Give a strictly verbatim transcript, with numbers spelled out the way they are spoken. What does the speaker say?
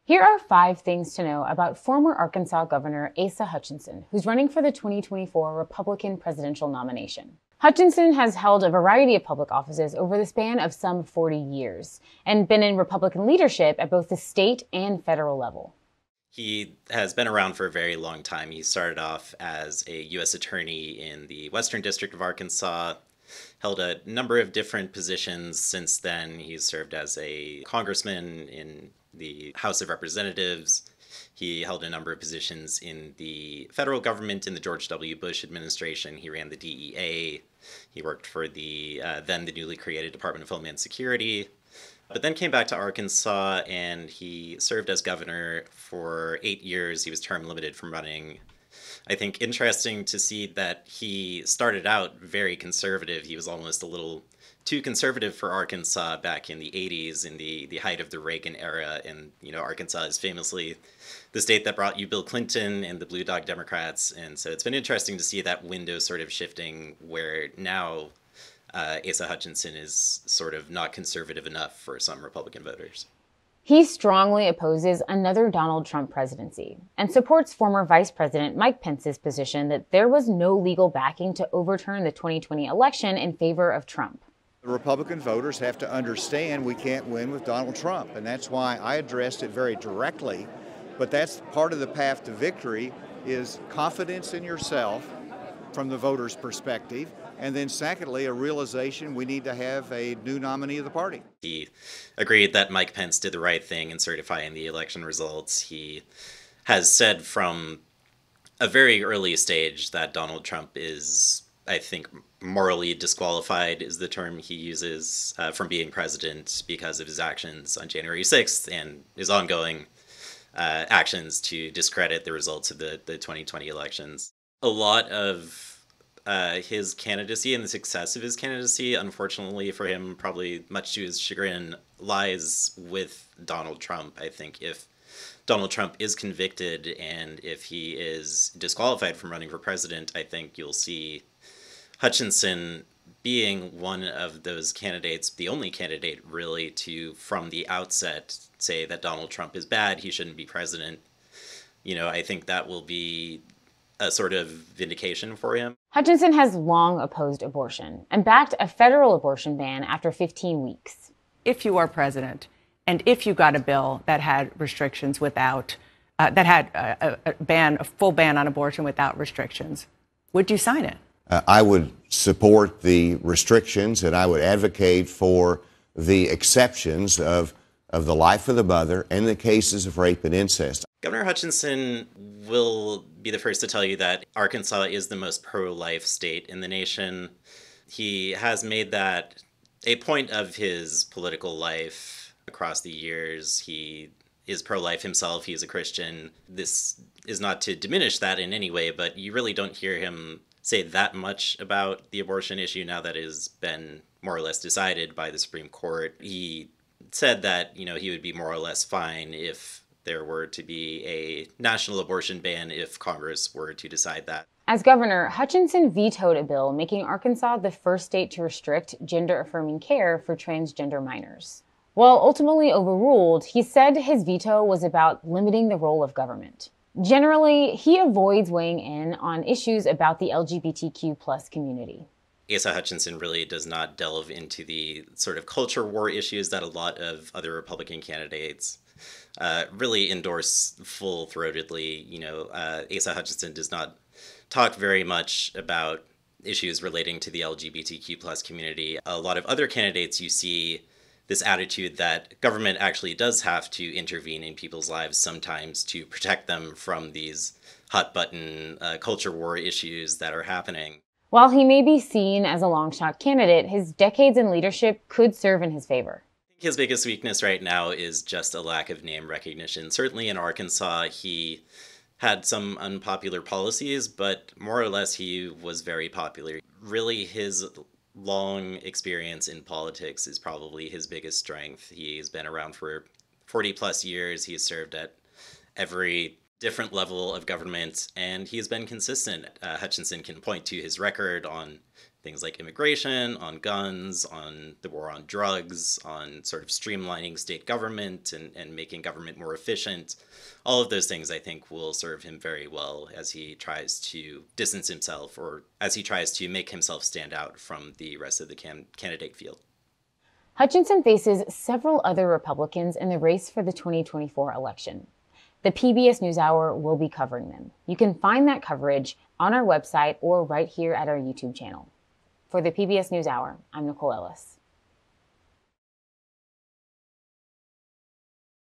Here are five things to know about former Arkansas Governor Asa Hutchinson, who's running for the twenty twenty-four Republican presidential nomination. Hutchinson has held a variety of public offices over the span of some forty years and been in Republican leadership at both the state and federal level. He has been around for a very long time. He started off as a U S attorney in the Western District of Arkansas, held a number of different positions since then. He's served as a congressman in the House of Representatives. He held a number of positions in the federal government in the George W. Bush administration. He ran the D E A. He worked for the uh, then the newly created Department of Homeland Security, but then came back to Arkansas and he served as governor for eight years. He was term limited from running. I think interesting to see that he started out very conservative. He was almost a little too conservative for Arkansas back in the eighties, in the, the height of the Reagan era. And, you know, Arkansas is famously the state that brought you Bill Clinton and the Blue Dog Democrats. And so it's been interesting to see that window sort of shifting where now uh, Asa Hutchinson is sort of not conservative enough for some Republican voters. He strongly opposes another Donald Trump presidency and supports former Vice President Mike Pence's position that there was no legal backing to overturn the twenty twenty election in favor of Trump. The Republican voters have to understand we can't win with Donald Trump, and that's why I addressed it very directly. But that's part of the path to victory is confidence in yourself from the voters' perspective, and then secondly, a realization we need to have a new nominee of the party. He agreed that Mike Pence did the right thing in certifying the election results. He has said from a very early stage that Donald Trump is, I think, morally disqualified is the term he uses uh, from being president because of his actions on January sixth and his ongoing uh, actions to discredit the results of the, the twenty twenty elections. A lot of Uh, his candidacy and the success of his candidacy, unfortunately for him, probably much to his chagrin, lies with Donald Trump. I think if Donald Trump is convicted and if he is disqualified from running for president, I think you'll see Hutchinson being one of those candidates, the only candidate really, to, from the outset, say that Donald Trump is bad, he shouldn't be president. You know, I think that will be a sort of vindication for him. Hutchinson has long opposed abortion and backed a federal abortion ban after fifteen weeks. If you are president and if you got a bill that had restrictions without, uh, that had a, a ban, a full ban on abortion without restrictions, would you sign it? Uh, I would support the restrictions and I would advocate for the exceptions of, of the life of the mother and the cases of rape and incest. Governor Hutchinson will be the first to tell you that Arkansas is the most pro-life state in the nation. He has made that a point of his political life across the years. He is pro-life himself. He is a Christian. This is not to diminish that in any way, but you really don't hear him say that much about the abortion issue now that it has been more or less decided by the Supreme Court. He said that, you know, he would be more or less fine if there were to be a national abortion ban if Congress were to decide that. As governor, Hutchinson vetoed a bill making Arkansas the first state to restrict gender-affirming care for transgender minors. While ultimately overruled, he said his veto was about limiting the role of government. Generally, he avoids weighing in on issues about the L G B T Q plus community. Asa Hutchinson really does not delve into the sort of culture war issues that a lot of other Republican candidates uh, really endorse full-throatedly. You know, uh, Asa Hutchinson does not talk very much about issues relating to the L G B T Q plus community. A lot of other candidates, you see this attitude that government actually does have to intervene in people's lives sometimes to protect them from these hot-button uh, culture war issues that are happening. While he may be seen as a long-shot candidate, his decades in leadership could serve in his favor. His biggest weakness right now is just a lack of name recognition. Certainly in Arkansas, he had some unpopular policies, but more or less he was very popular. Really, his long experience in politics is probably his biggest strength. He's been around for forty plus years. He's served at every different level of government, and he's been consistent. Uh, Hutchinson can point to his record on things like immigration, on guns, on the war on drugs, on sort of streamlining state government and, and making government more efficient. All of those things, I think, will serve him very well as he tries to distance himself or as he tries to make himself stand out from the rest of the can- candidate field. Hutchinson faces several other Republicans in the race for the twenty twenty-four election. The P B S NewsHour will be covering them. You can find that coverage on our website or right here at our YouTube channel. For the P B S NewsHour, I'm Nicole Ellis.